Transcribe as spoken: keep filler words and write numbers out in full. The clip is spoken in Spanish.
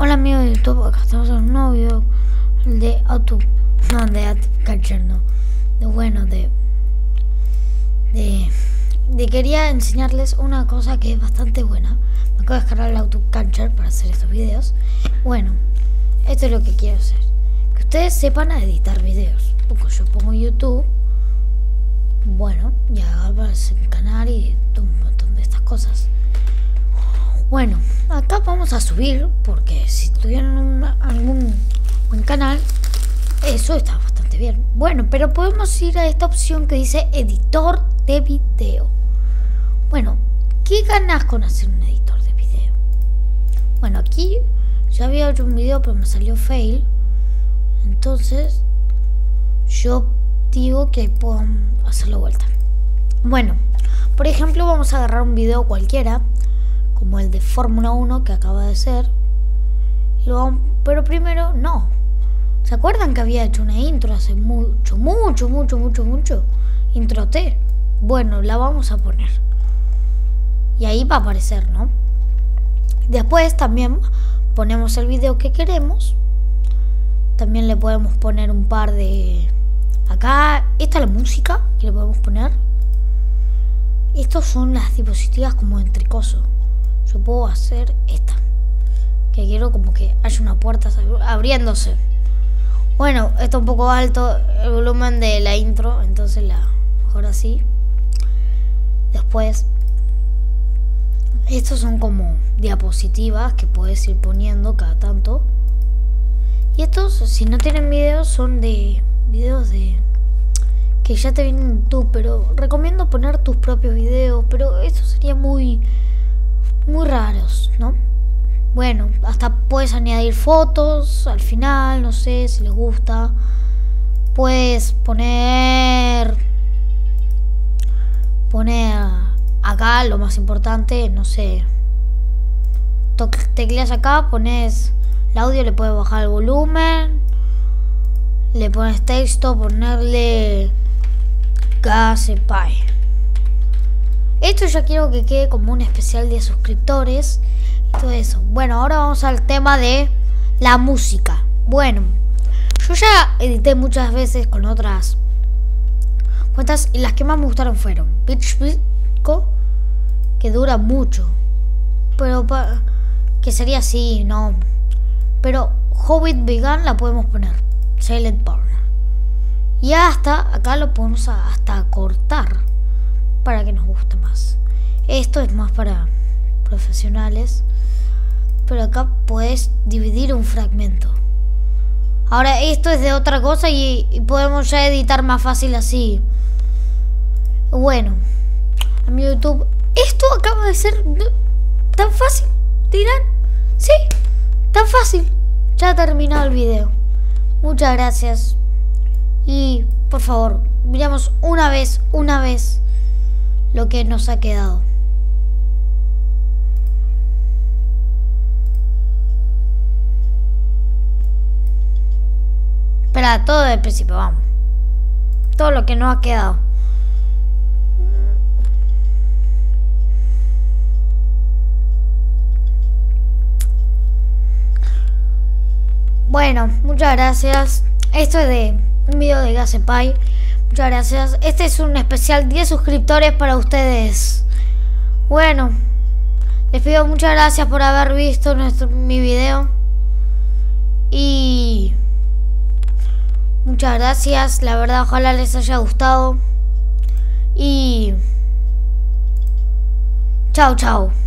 Hola amigos de YouTube, acá estamos en un nuevo video de auto, no de AutoCatcher, no, de bueno, de, de, de quería enseñarles una cosa que es bastante buena. Me acabo de descargar el AutoCatcher para hacer estos videos. Bueno, esto es lo que quiero hacer, que ustedes sepan editar videos, porque yo pongo YouTube, bueno, ya aparece mi canal y un montón de estas cosas. Bueno, acá vamos a subir, porque si tuvieran una, algún buen canal, eso está bastante bien. Bueno, pero podemos ir a esta opción que dice editor de video. Bueno, ¿qué ganas con hacer un editor de video? Bueno, aquí ya había hecho un video, pero me salió fail. Entonces, yo digo que puedo hacerlo vuelta. Bueno, por ejemplo, vamos a agarrar un video cualquiera, como el de Fórmula uno que acaba de ser. Y luego, pero primero, no. ¿Se acuerdan que había hecho una intro hace mucho, mucho, mucho, mucho, mucho? Intro T. Bueno, la vamos a poner. Y ahí va a aparecer, ¿no? Después también ponemos el video que queremos. También le podemos poner un par de... Acá, esta es la música que le podemos poner. Estos son las diapositivas como en tricoso. Yo puedo hacer esta, que quiero como que haya una puerta abriéndose. Bueno, está un poco alto el volumen de la intro, entonces la mejor así. Después, estos son como diapositivas que puedes ir poniendo cada tanto. Y estos, si no tienen videos, son de videos de que ya te vienen en YouTube, pero recomiendo poner tus propios videos, pero eso sería muy muy raros, ¿no? Bueno, hasta puedes añadir fotos al final, no sé si les gusta. Puedes poner poner acá lo más importante, no sé, tecleas acá, pones el audio, le puedes bajar el volumen, le pones texto, ponerle Gasepay. Esto ya quiero que quede como un especial de suscriptores y todo eso. Bueno, ahora vamos al tema de la música. Bueno, yo ya edité muchas veces con otras cuentas y las que más me gustaron fueron Pitch Pico, que dura mucho, pero que sería así, ¿no? Pero Hobbit Vegan la podemos poner, Silent Partner. Y hasta acá lo podemos hasta cortar para que nos guste más. Esto es más para profesionales, pero acá puedes dividir un fragmento. Ahora esto es de otra cosa y, y podemos ya editar más fácil así. Bueno, a mi YouTube, esto acaba de ser tan fácil, dirán. Sí, tan fácil. Ya ha terminado el video. Muchas gracias. Y por favor, miramos una vez, una vez lo que nos ha quedado. Espera, todo del principio, vamos. Todo lo que nos ha quedado. Bueno, muchas gracias. Esto es de un video de Gasepay. Muchas gracias. Este es un especial diez suscriptores para ustedes. Bueno, les pido muchas gracias por haber visto nuestro, mi video. Y muchas gracias. La verdad, ojalá les haya gustado. Y chao, chao.